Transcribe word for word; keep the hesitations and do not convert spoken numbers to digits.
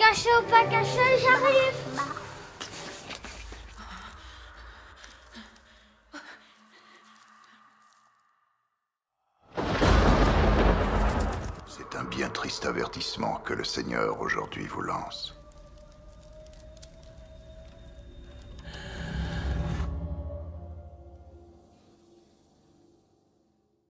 Caché ou pas caché, j'arrive. C'est un bien triste avertissement que le Seigneur aujourd'hui vous lance.